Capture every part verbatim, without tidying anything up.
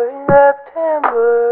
September, September.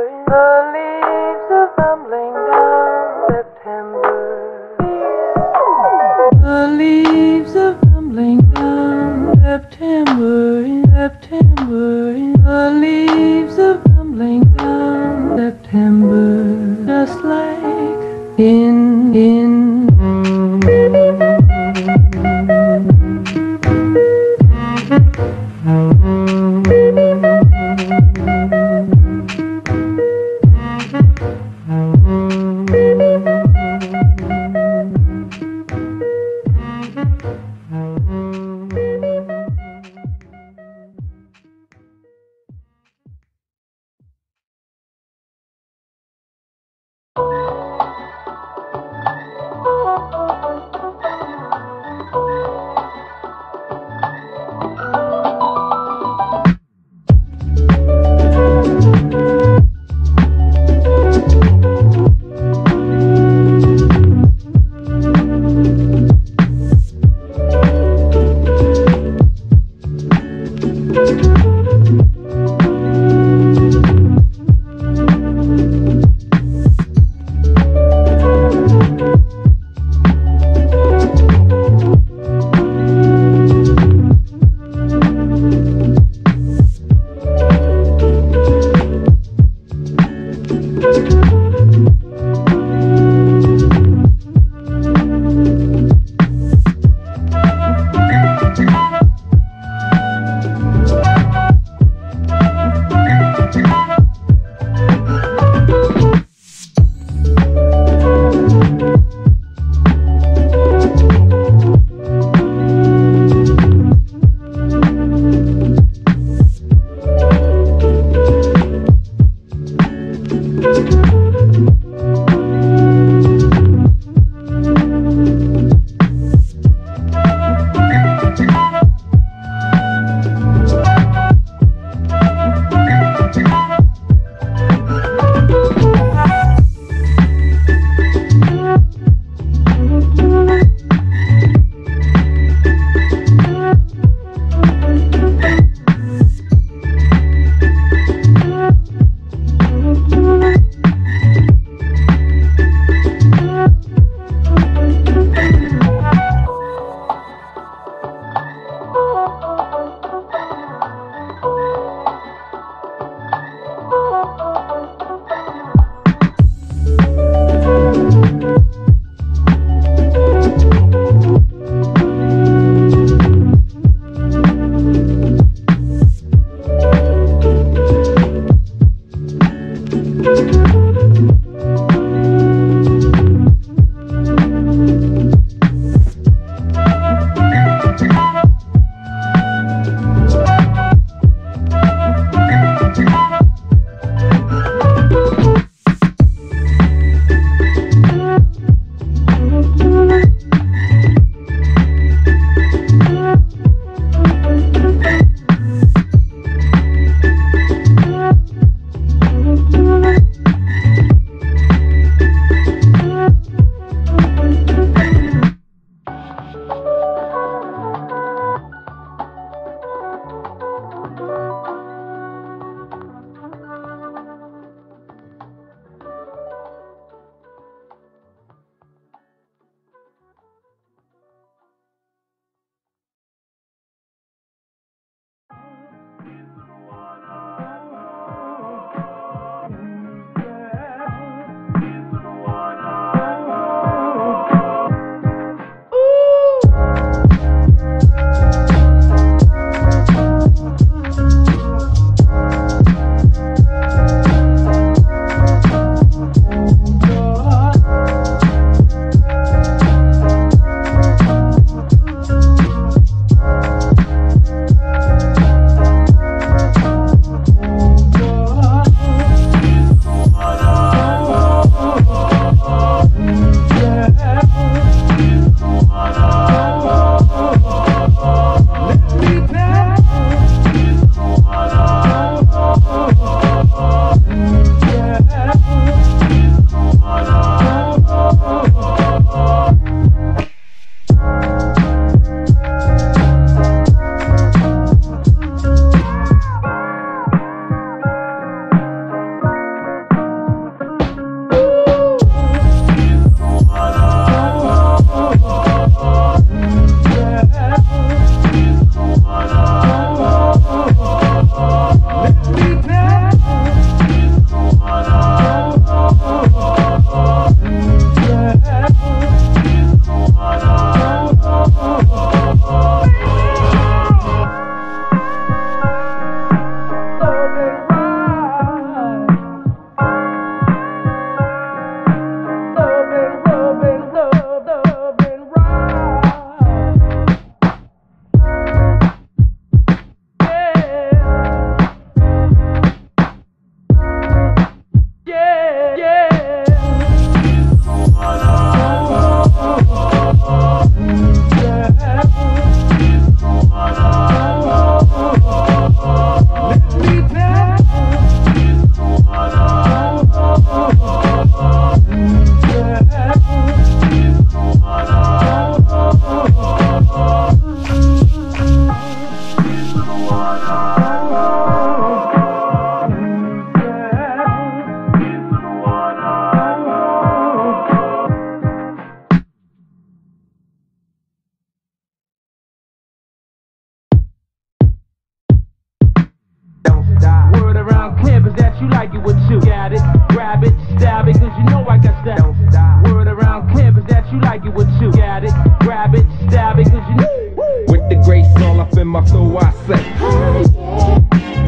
like it, what you got it? Grab it, stab it, cause you know I got that. Don't stop. Word around campus that you like it, what you got it? Grab it, stab it, cause you know. With the grace all up in my flow, I say, Oh yeah,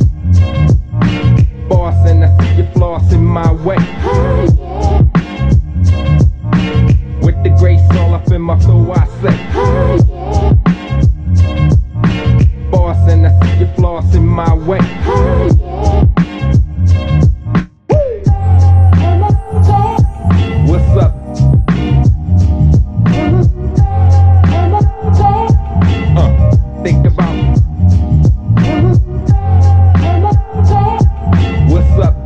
boss, and I see your floss in my way. oh yeah, With the grace all up in my flow, I say, oh yeah, boss, and I see your floss in my way. oh yeah. What's up? Uh, think about what's up?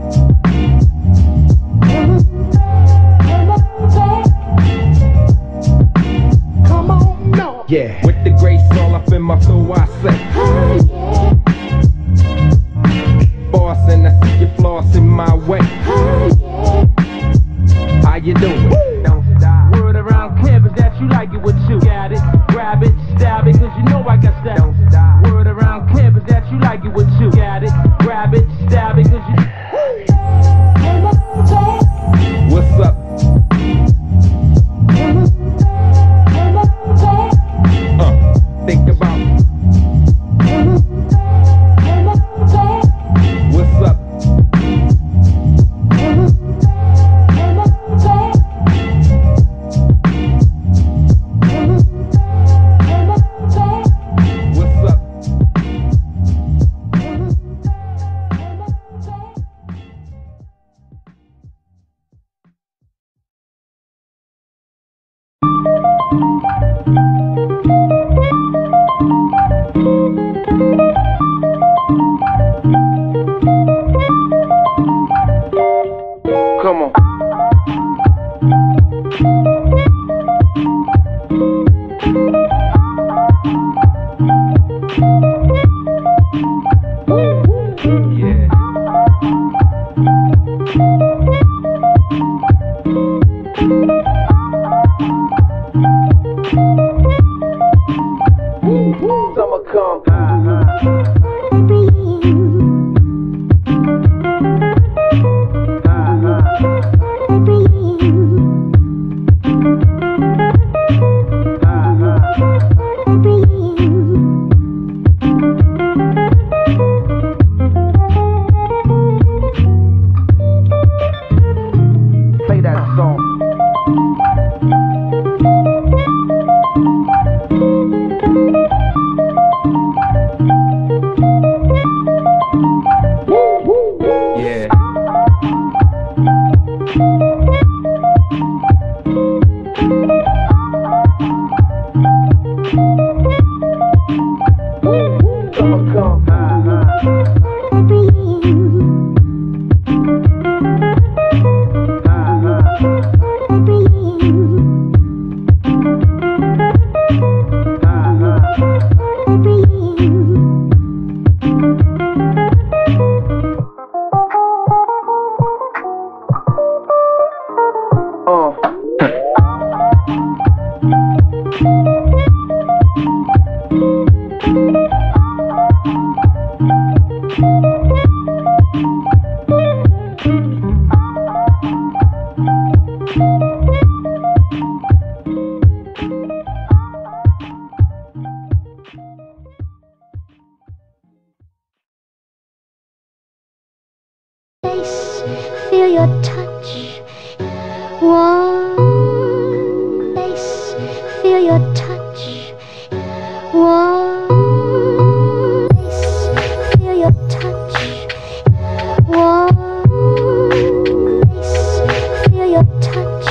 Come on, no. Yeah, with the grace all up in my flow, I say, Oh yeah, boss, and I see your floss in my way. oh yeah. How you doing? Don't stop. Word around campus that you like it, what you got it? Grab it, stab it, cause you know I got that. Don't stop. Word around campus that you like it, what you got it? Grab it, stab it, cause you. What's up? Uh, think about what's up? What's up? Come on. Yeah. Summer come. Play that song. Yeah. Summer come. Uh. Feel your touch, warm face. Feel your touch, warm face. Feel your touch, warm face. Feel your touch,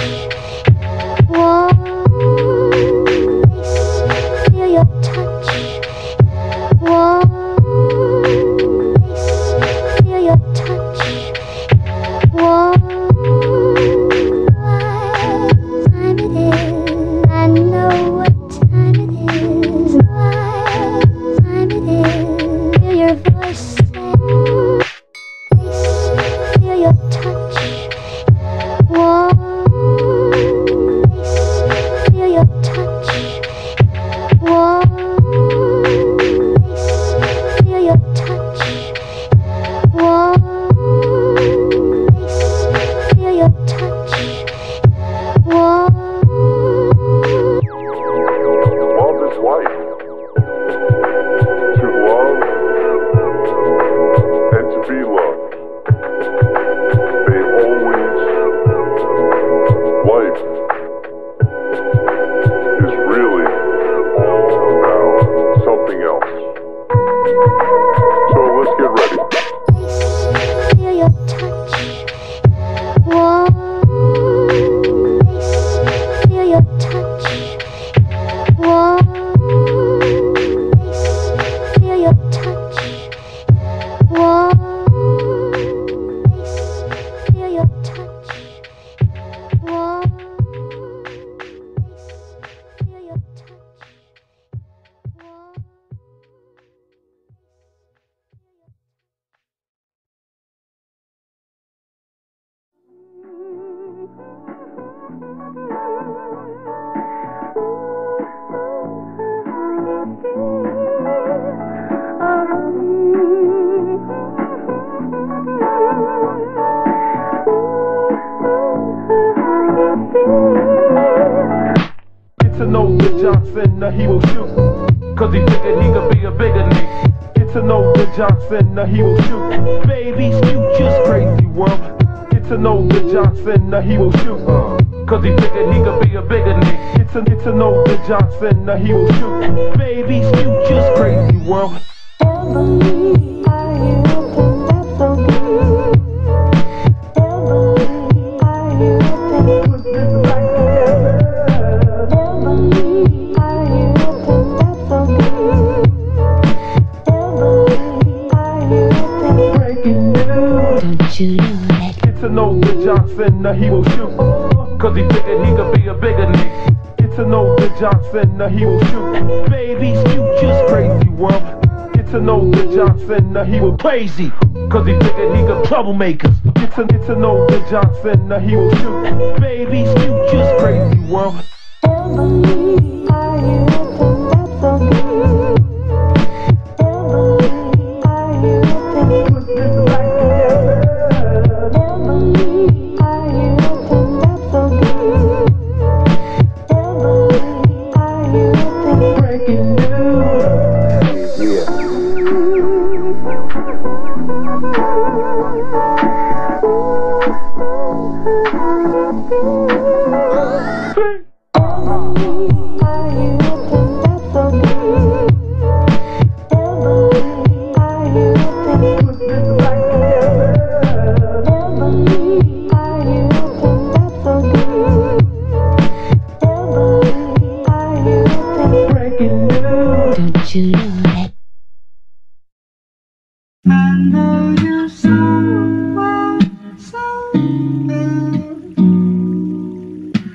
warm face. Feel your touch, warm face. Feel your touch. Whoa, time it is. I know what time it is. What time it is. Hear your voice say, feel your touch. Whoa, feel your touch. Whoa, feel your touch. Whoa. Johnson, now he will shoot. Cause he figured he could be a bigger nigga. Get to know the Johnson, now he will shoot. Baby's future's crazy world. Get to know the Johnson, now he will shoot. Cause he figured he could be a bigger nigga. Get to, get to know the Johnson, now he will shoot. Baby's future's crazy world. You know that. Get to know the Johnson, now he will shoot. Cause he figured he could be a bigger nigga. Get to know the Johnson, now he will shoot. Baby's future's crazy world. Get to know the Johnson, now he will crazy. Cause he figured he could troublemakers. Get to, get to know the Johnson, now he will shoot. Baby's future's crazy world. Don't you know that? I know you so well, so well.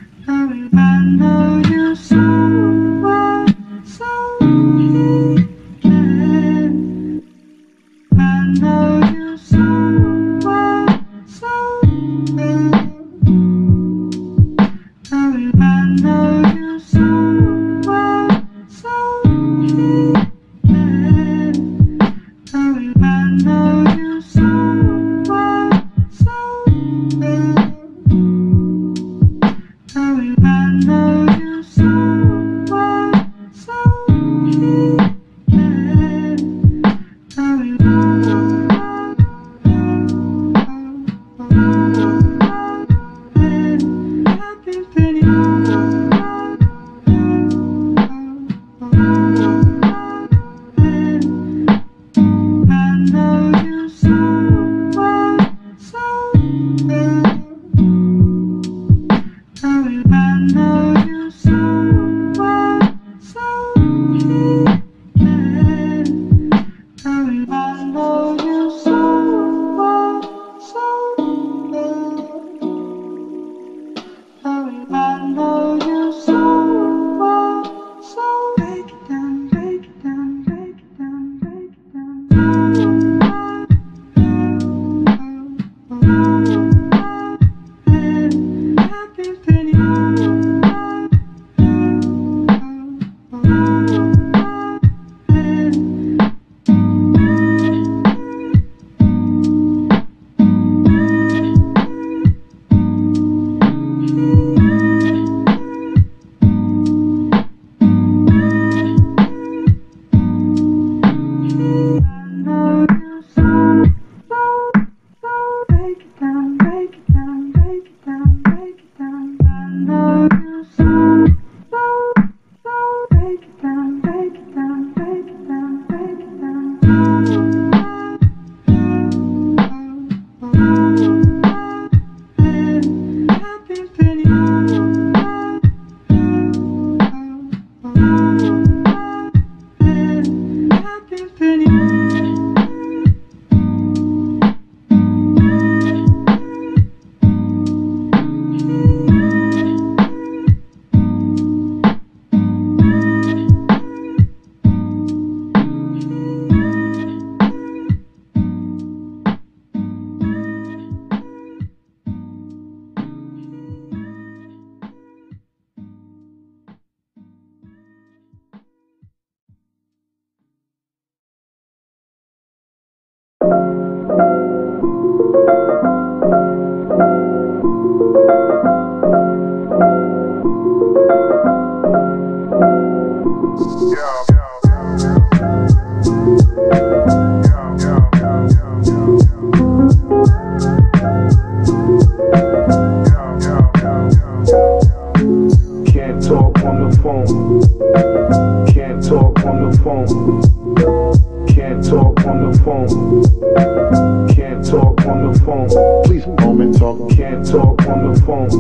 Please, moment talk. Can't talk on the phone.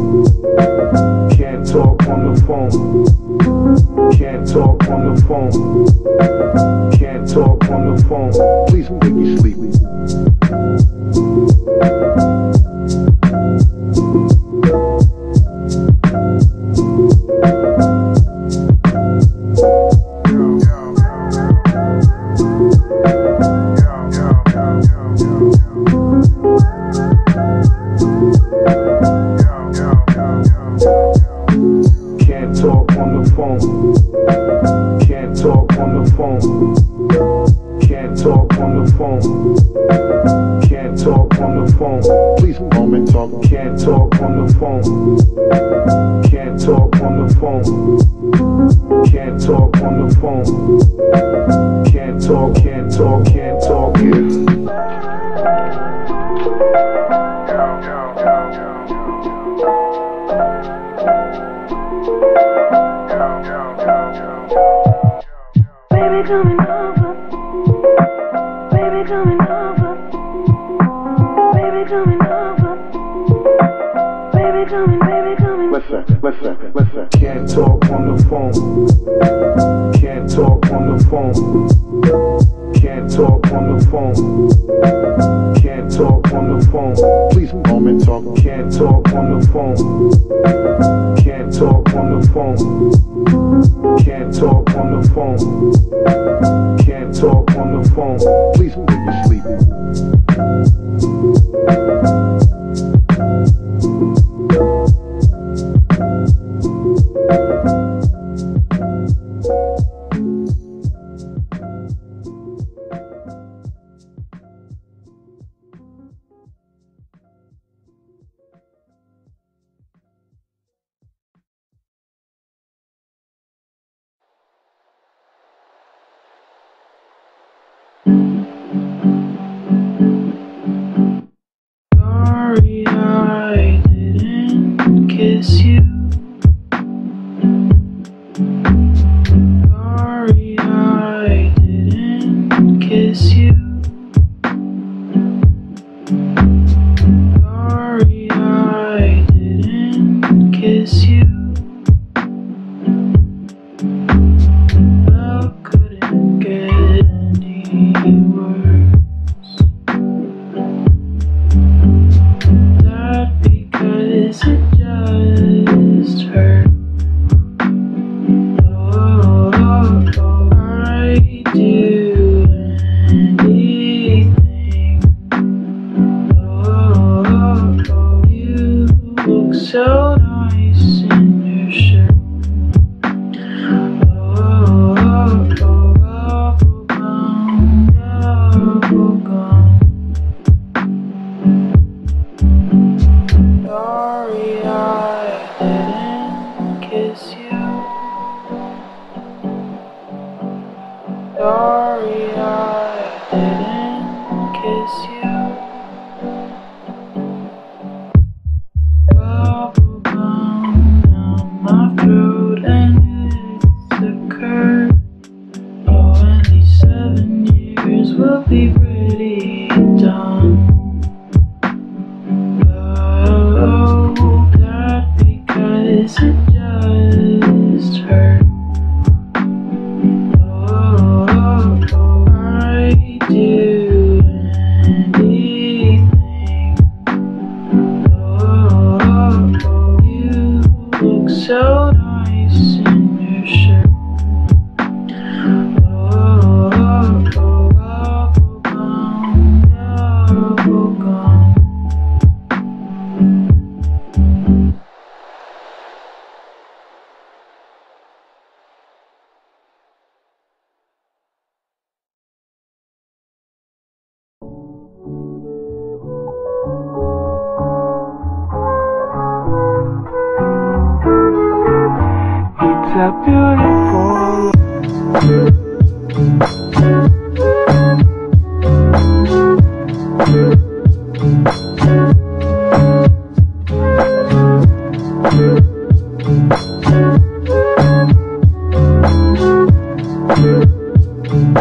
Can't talk on the phone. Can't talk on the phone. Can't talk on the phone. Please make me sleepy.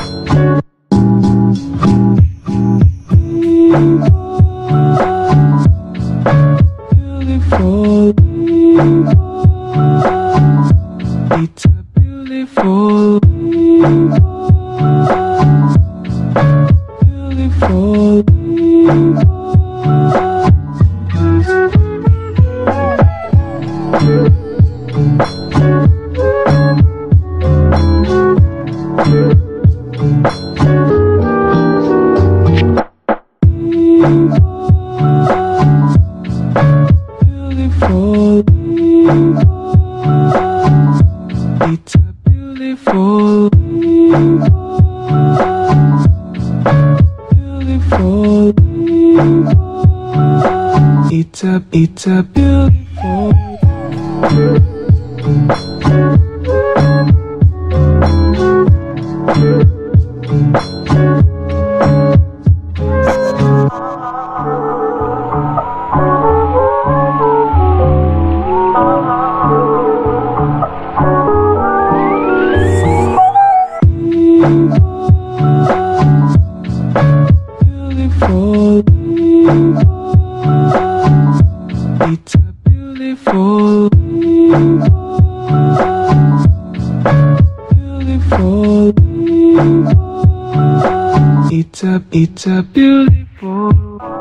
Beautiful. It's a beautiful, beautiful, beautiful, it's a beautiful, beautiful, it's a, it's a beautiful. Beautiful, it's a beautiful, beautiful, it's a, it's a beautiful.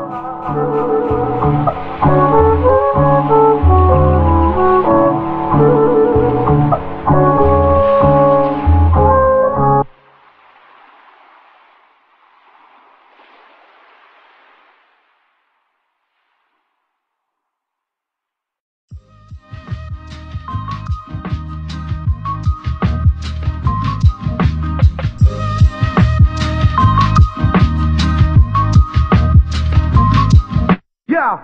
Yeah.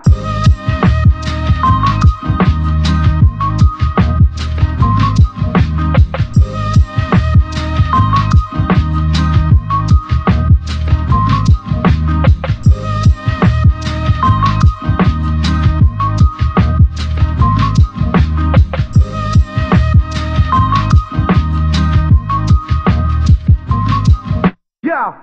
Yeah.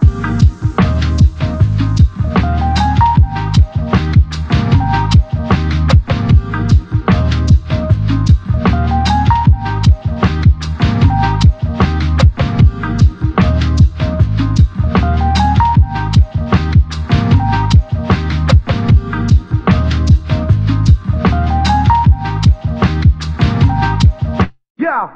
Yeah.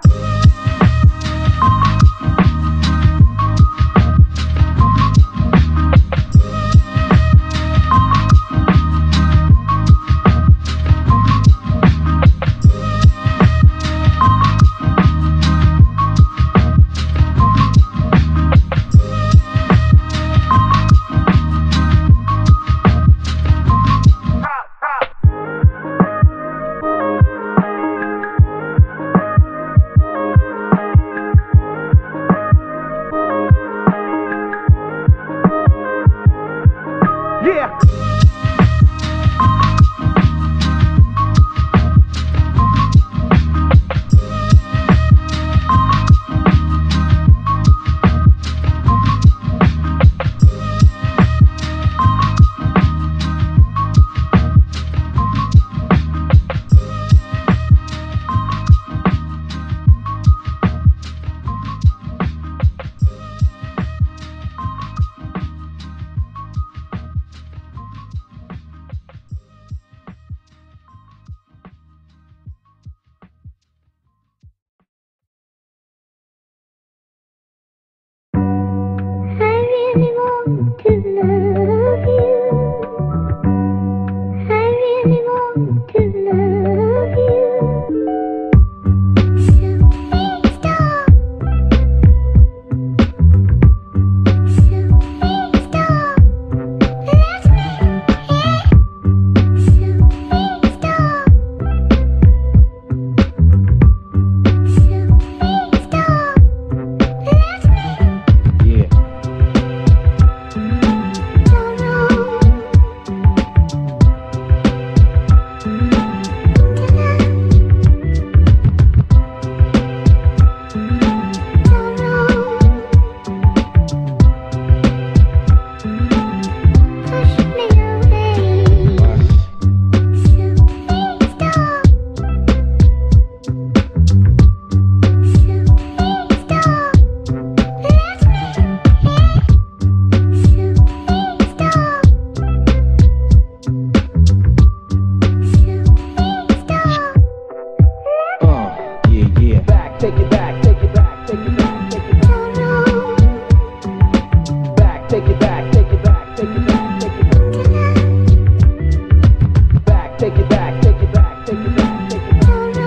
take it back, take it back, take it back, take it back.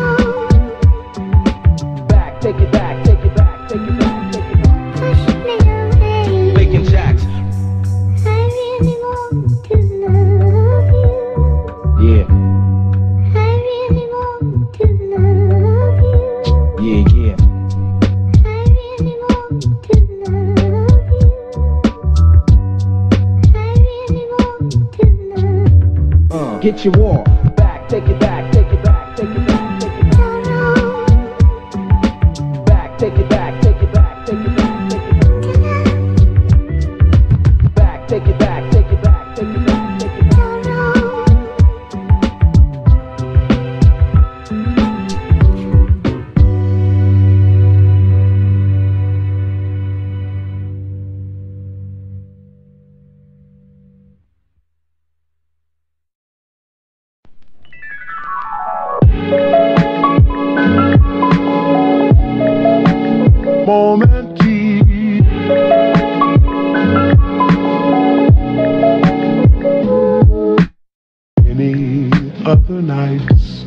Back, take it back, take it back, take it back, take it back. Push me away. Bacon Jacks. I really want to love you. Yeah, I really want to love you. yeah, yeah. I really want to love you. I really want to love. Uh, get your war. Back, take it back, take it back, take it back, take it back. Back, take it back, take it back, take it back, take it back. Back, take it back, take it back, take it back, take it back. Moment key. Any other nights,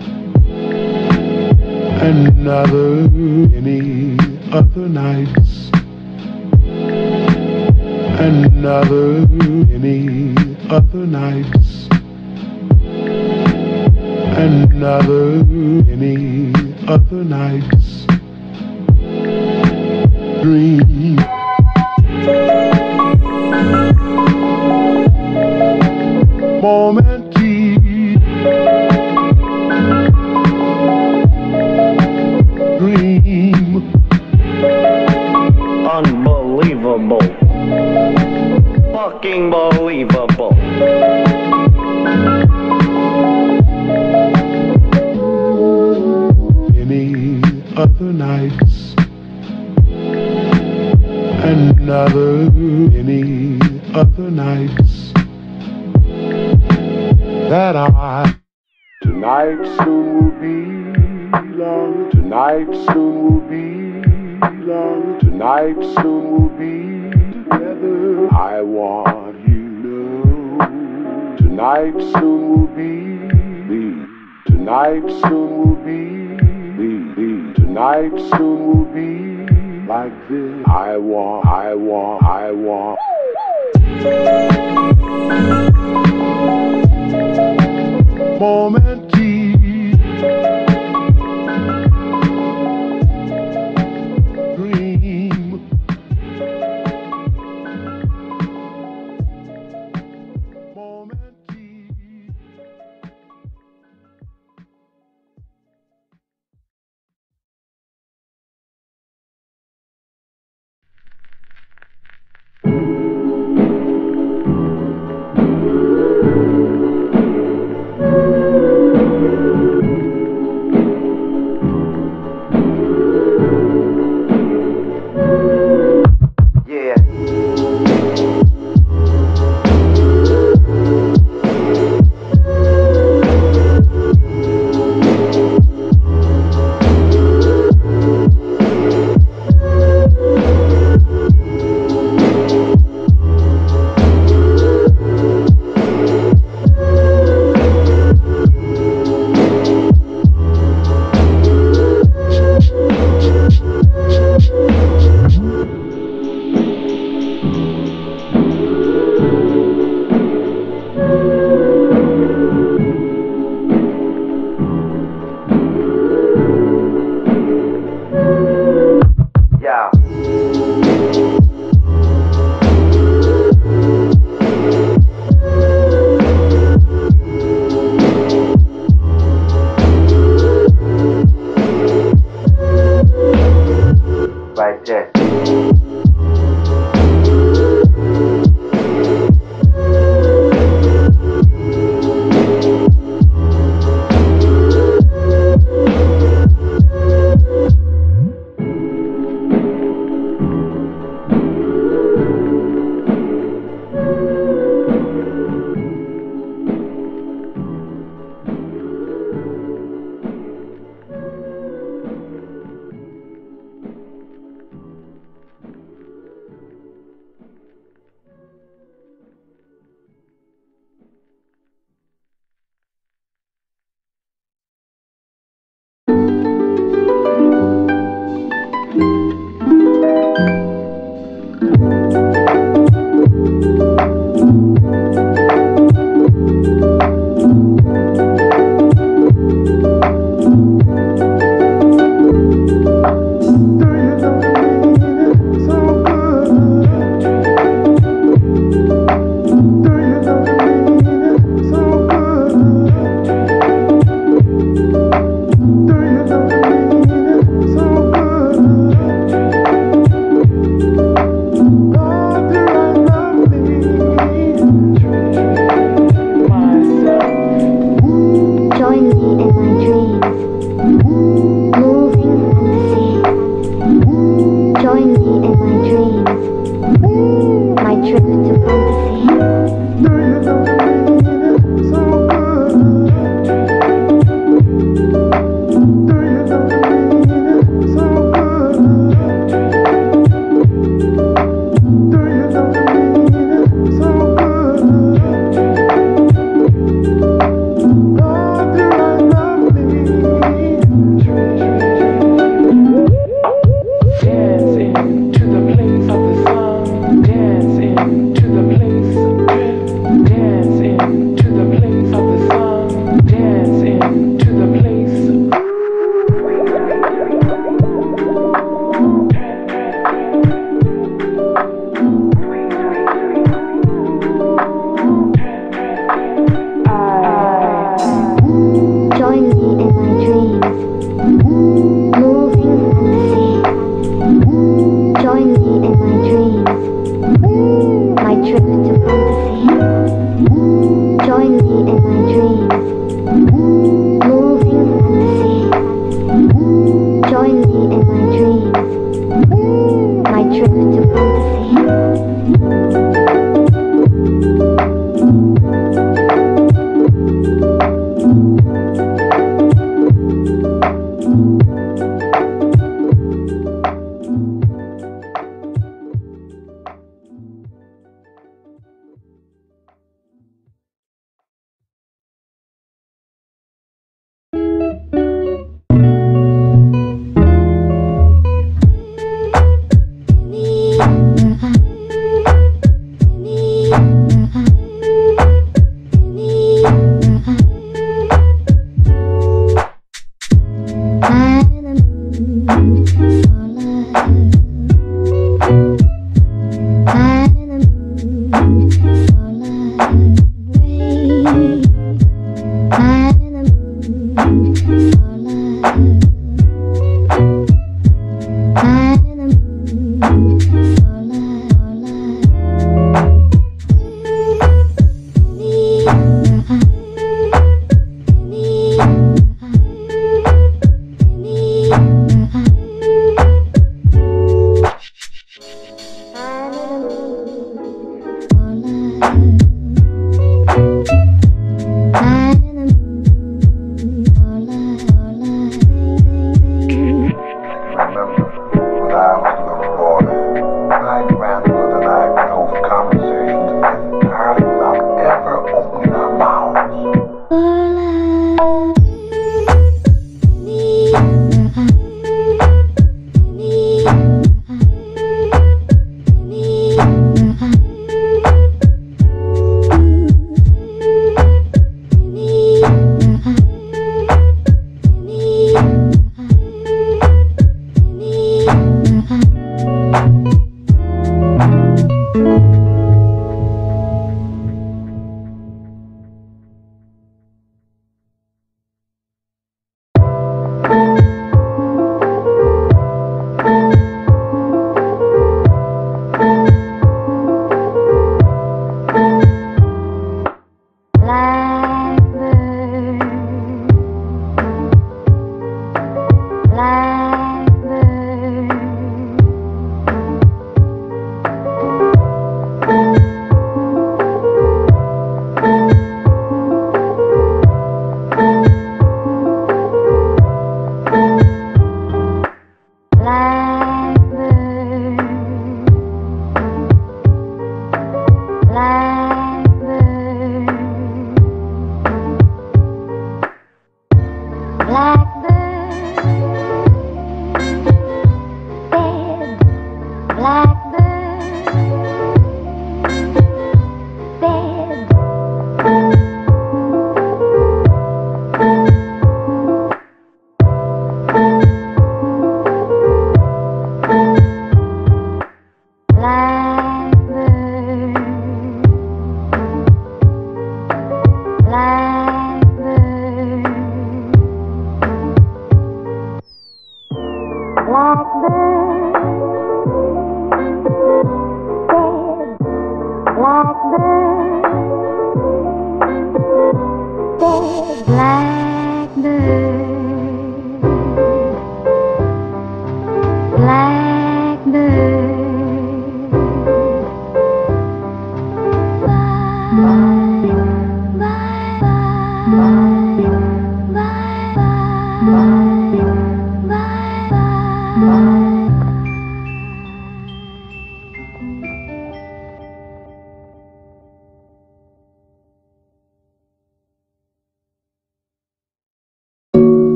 another, any other nights, another, any other nights, another, any other nights. Dream. Moment key. Dream. Unbelievable. Fucking believable. Any other nights, another, any other nights that I. Tonight soon will be long. Tonight soon will be long. Tonight soon will be together. I want you to know. Tonight soon will be. be. Tonight soon will be. be. be. Tonight soon will be like this. I want. I want. I want. Moment key. Dream. Moment key.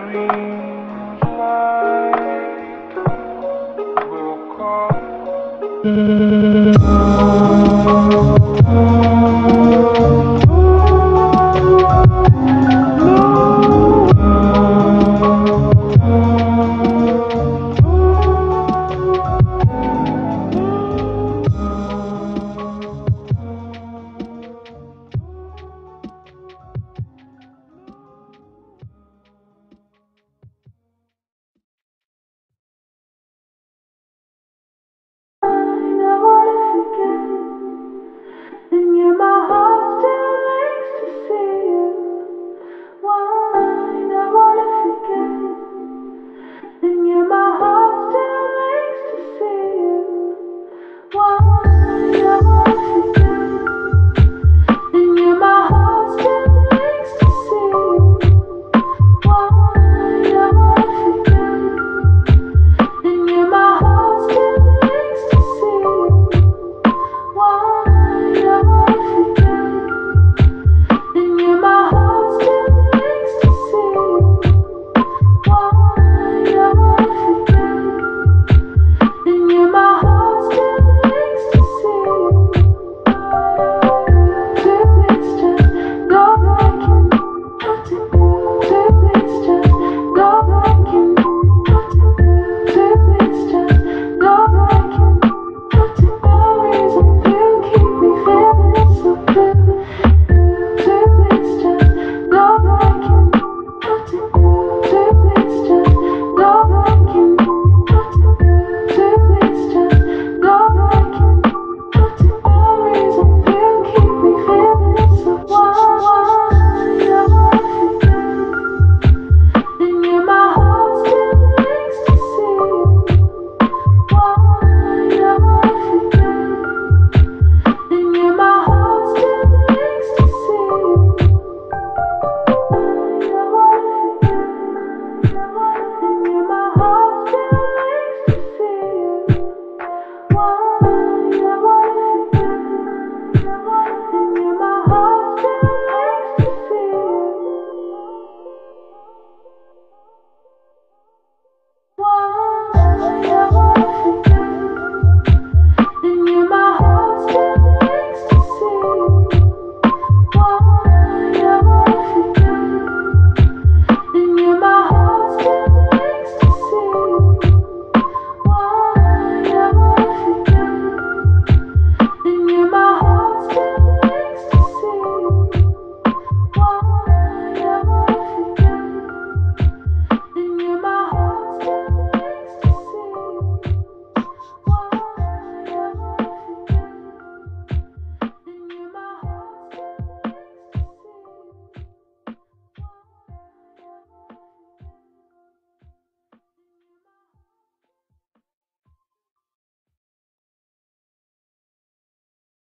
Oh,